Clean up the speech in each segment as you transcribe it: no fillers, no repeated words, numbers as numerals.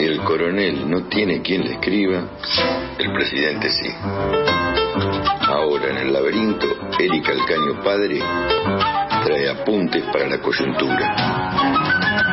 Si el coronel no tiene quien le escriba, el presidente sí. Ahora en el laberinto, Eric Alcaño padre trae apuntes para la coyuntura.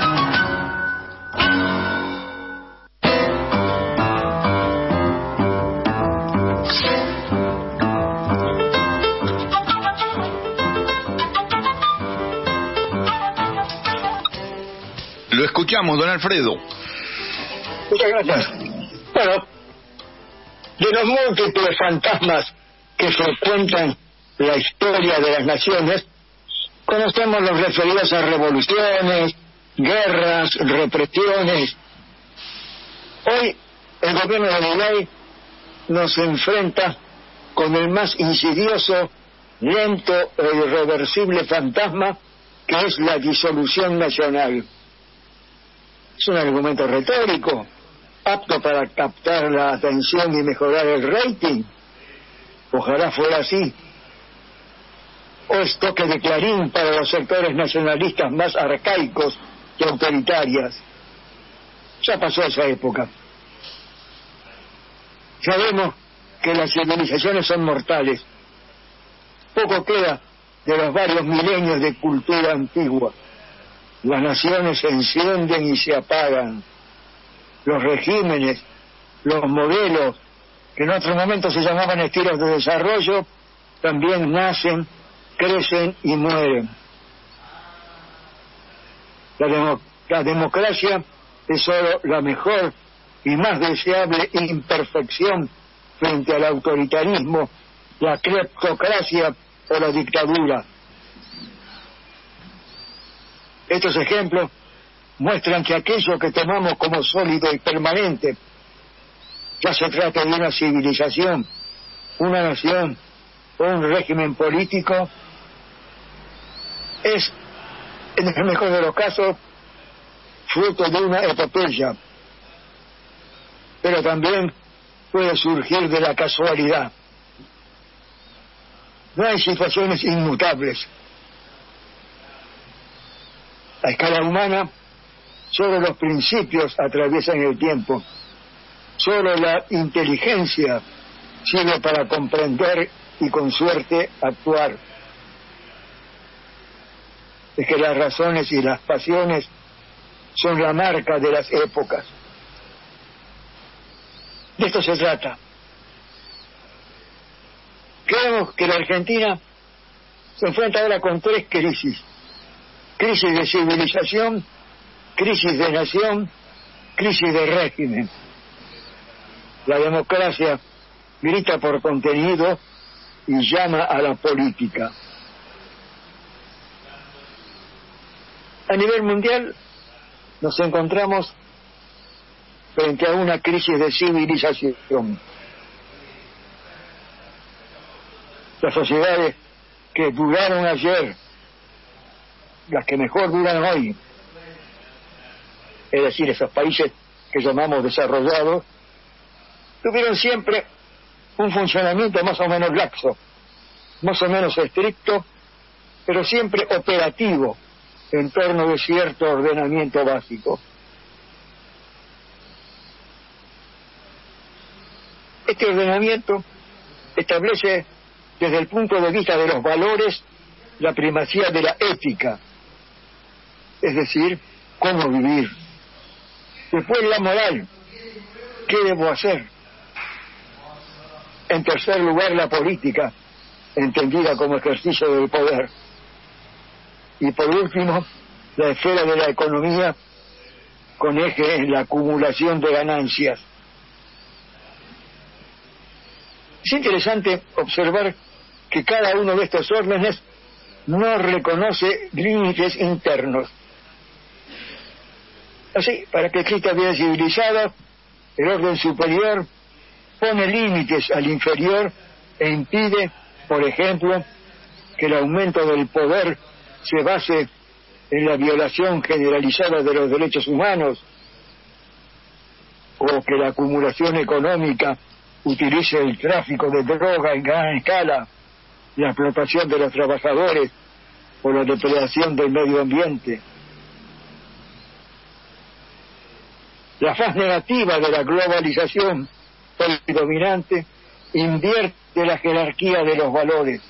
Lo escuchamos, don Alfredo. Muchas gracias. Bueno, de los múltiples fantasmas que frecuentan la historia de las naciones, conocemos los referidos a revoluciones, guerras, represiones. Hoy el gobierno de Milei nos enfrenta con el más insidioso, lento e irreversible fantasma que es la disolución nacional. Es un argumento retórico, apto para captar la atención y mejorar el rating. Ojalá fuera así. O es toque de clarín para los sectores nacionalistas más arcaicos y autoritarias. Ya pasó esa época. Sabemos que las civilizaciones son mortales. Poco queda de los varios milenios de cultura antigua. Las naciones se encienden y se apagan. Los regímenes, los modelos, que en otros momentos se llamaban estilos de desarrollo, también nacen, crecen y mueren. La democracia es solo la mejor y más deseable imperfección frente al autoritarismo, la cleptocracia o la dictadura. Estos ejemplos muestran que aquello que tomamos como sólido y permanente, ya se trata de una civilización, una nación o un régimen político, es, en el mejor de los casos, fruto de una epopeya, pero también puede surgir de la casualidad. No hay situaciones inmutables. A escala humana, solo los principios atraviesan el tiempo. Solo la inteligencia sirve para comprender y con suerte actuar. Es que las razones y las pasiones son la marca de las épocas. De esto se trata. Creemos que la Argentina se enfrenta ahora con tres crisis. Crisis de civilización, crisis de nación, crisis de régimen. La democracia grita por contenido y llama a la política. A nivel mundial nos encontramos frente a una crisis de civilización. Las sociedades que duraron ayer, las que mejor duran hoy, es decir, esos países que llamamos desarrollados, tuvieron siempre un funcionamiento más o menos laxo, más o menos estricto, pero siempre operativo en torno de cierto ordenamiento básico. Este ordenamiento establece desde el punto de vista de los valores la primacía de la ética, es decir, cómo vivir. Después la moral, ¿qué debo hacer? En tercer lugar, la política, entendida como ejercicio del poder. Y por último, la esfera de la economía, con eje en la acumulación de ganancias. Es interesante observar que cada uno de estos órdenes no reconoce límites internos. Así, para que exista vida civilizada, el orden superior pone límites al inferior e impide, por ejemplo, que el aumento del poder se base en la violación generalizada de los derechos humanos, o que la acumulación económica utilice el tráfico de droga en gran escala, la explotación de los trabajadores o la depredación del medio ambiente. La faz negativa de la globalización dominante invierte la jerarquía de los valores.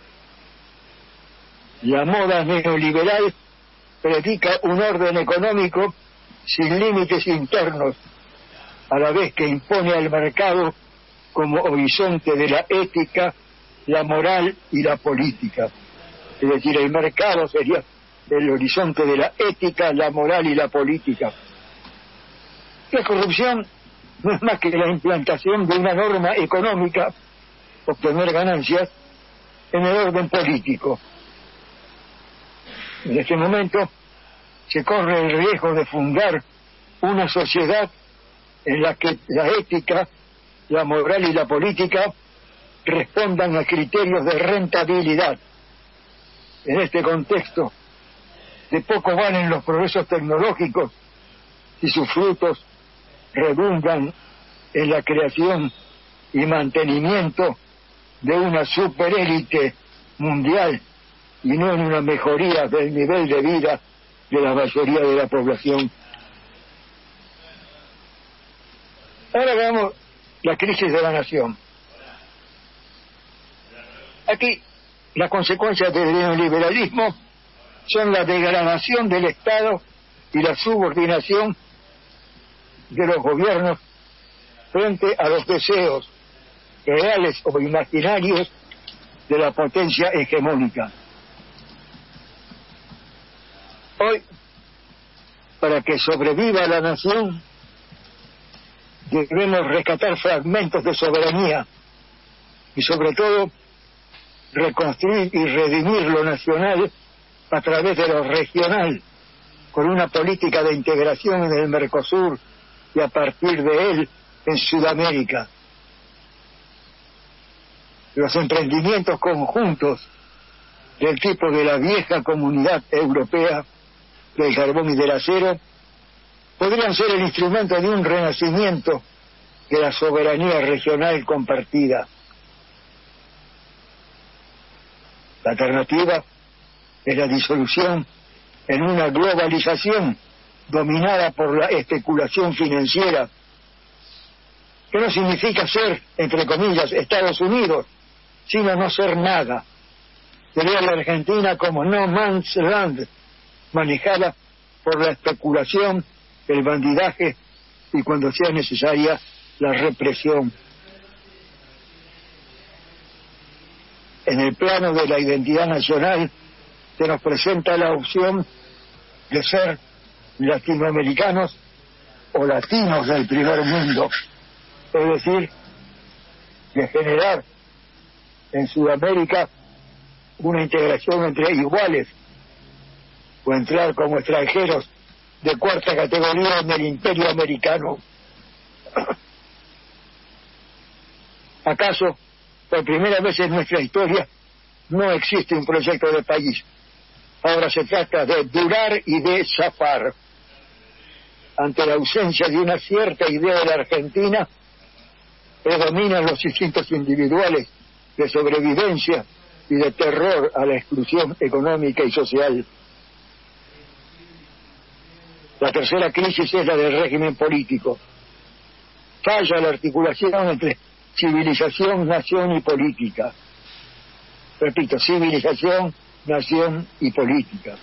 La moda neoliberal predica un orden económico sin límites internos, a la vez que impone al mercado como horizonte de la ética, la moral y la política. Es decir, el mercado sería el horizonte de la ética, la moral y la política. La corrupción no es más que la implantación de una norma económica, obtener ganancias, en el orden político. En este momento se corre el riesgo de fundar una sociedad en la que la ética, la moral y la política respondan a criterios de rentabilidad. En este contexto, de poco valen los progresos tecnológicos si sus frutos redundan en la creación y mantenimiento de una superélite mundial y no en una mejoría del nivel de vida de la mayoría de la población. Ahora veamos la crisis de la nación. Aquí las consecuencias del neoliberalismo son la degradación del Estado y la subordinación de los gobiernos frente a los deseos reales o imaginarios de la potencia hegemónica. Hoy, para que sobreviva la nación, debemos rescatar fragmentos de soberanía y sobre todo reconstruir y redimir lo nacional a través de lo regional, con una política de integración en el Mercosur y a partir de él en Sudamérica. Los emprendimientos conjuntos del tipo de la vieja Comunidad Europea del carbón y del acero podrían ser el instrumento de un renacimiento de la soberanía regional compartida. La alternativa es la disolución en una globalización dominada por la especulación financiera, que no significa ser, entre comillas, Estados Unidos, sino no ser nada. Sería la Argentina como no man's land, manejada por la especulación, el bandidaje y, cuando sea necesaria, la represión. En el plano de la identidad nacional se nos presenta la opción de ser latinoamericanos o latinos del primer mundo, es decir, de generar en Sudamérica una integración entre iguales o entrar como extranjeros de cuarta categoría en el imperio americano. ¿Acaso por primera vez en nuestra historia no existe un proyecto de país? Ahora se trata de durar y de zafar. Ante la ausencia de una cierta idea de la Argentina, predominan los instintos individuales de sobrevivencia y de terror a la exclusión económica y social. La tercera crisis es la del régimen político. Falla la articulación entre civilización, nación y política. Repito, civilización, nación y política.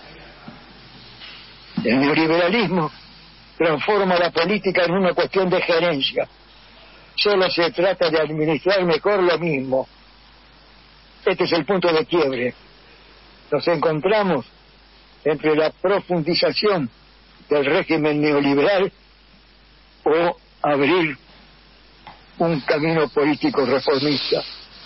El neoliberalismo transforma la política en una cuestión de gerencia. Solo se trata de administrar mejor lo mismo. Este es el punto de quiebre. Nos encontramos entre la profundización del régimen neoliberal o abrir un camino político reformista.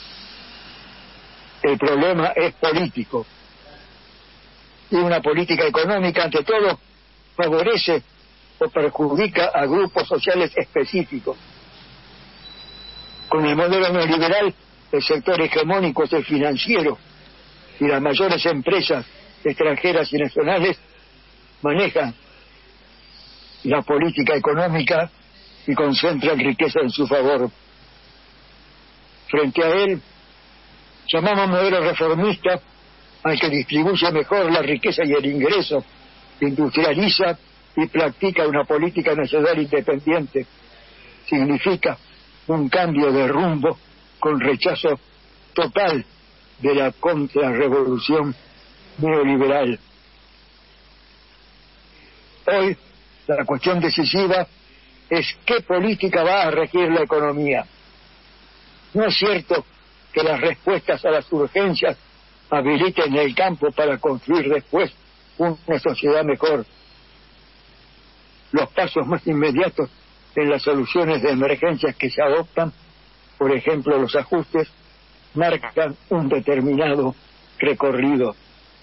El problema es político. Y una política económica, ante todo, favorece o perjudica a grupos sociales específicos. Con el modelo neoliberal, el sector hegemónico es el financiero y las mayores empresas extranjeras y nacionales manejan la política económica y concentran riqueza en su favor. Frente a él, llamamos modelo reformista al que distribuye mejor la riqueza y el ingreso, industrializa y practica una política nacional independiente. Significa un cambio de rumbo con rechazo total de la contrarrevolución neoliberal. Hoy la cuestión decisiva es qué política va a regir la economía. No es cierto que las respuestas a las urgencias habiliten el campo para construir después una sociedad mejor. Los pasos más inmediatos en las soluciones de emergencias que se adoptan, por ejemplo los ajustes, marcan un determinado recorrido.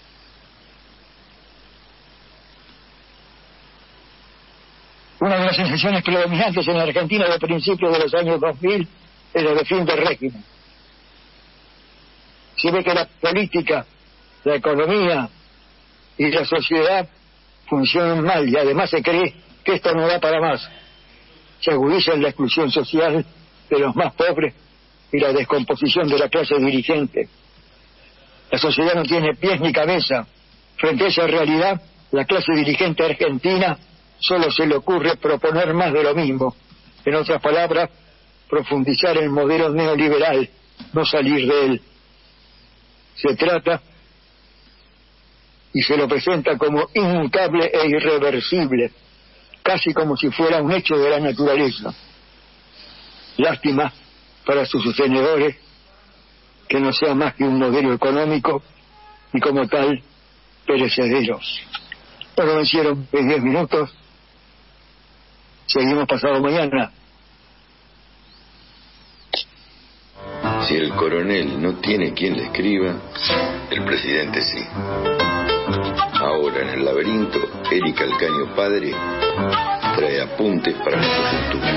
Una de las sensaciones predominantes en la Argentina de principios de los años 2000 era de fin de régimen. Se ve que la política, la economía y la sociedad funcionan mal y además se cree que esto no da para más. Se agudiza la exclusión social de los más pobres y la descomposición de la clase dirigente. La sociedad no tiene pies ni cabeza. Frente a esa realidad, la clase dirigente argentina solo se le ocurre proponer más de lo mismo. En otras palabras, profundizar el modelo neoliberal, no salir de él. Se trata y se lo presenta como inmutable e irreversible, casi como si fuera un hecho de la naturaleza. Lástima para sus sostenedores que no sea más que un modelo económico y como tal perecedero. Bueno, vencieron en 10 minutos. Seguimos pasado mañana. Si el coronel no tiene quien le escriba, el presidente sí. Ahora en el laberinto, Eric Alcaño padre trae apuntes para la coyuntura.